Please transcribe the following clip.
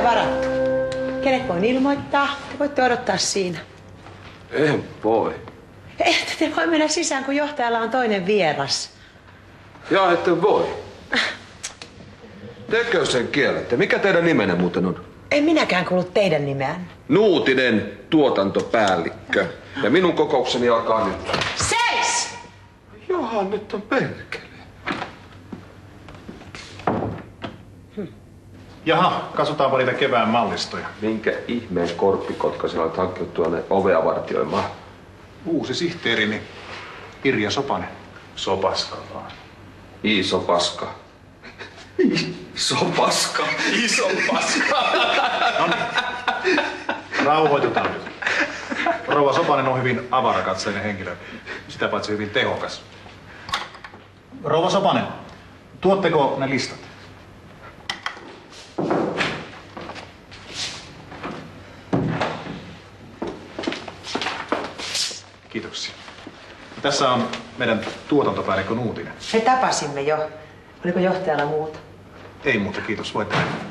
varattu. Kenet voin ilmoittaa? Te voitte odottaa siinä. En voi. Ette te voi mennä sisään, kun johtajalla on toinen vieras. Ja ette voi. Tekö sen kielette? Mikä teidän nimenne muuten on? En minäkään kuullut teidän nimeään. Nuutinen tuotantopäällikkö. Ja minun kokoukseni alkaa nyt. Seis! Johan nyt on perkele. Jaha, katsotaanpa niitä kevään mallistoja. Minkä ihmeen korppikotka sinä olet hankkinut tuonne ovea vartioimaan? Uusi sihteerini, Irja Sopanen. Sopaska vaan. Iso paska. Iso paska. Iso paska. No niin. Rauhoitutaan nyt. Rouva Sopanen on hyvin avarakatseinen henkilö. Sitä paitsi hyvin tehokas. Rouva Sopanen, tuotteko ne listat? Kiitoksia. Tässä on meidän tuotantopäällikkö Nuutinen. Me tapasimme jo. Oliko johtajalla muuta? Ei muuta, kiitos. Voitte mennä.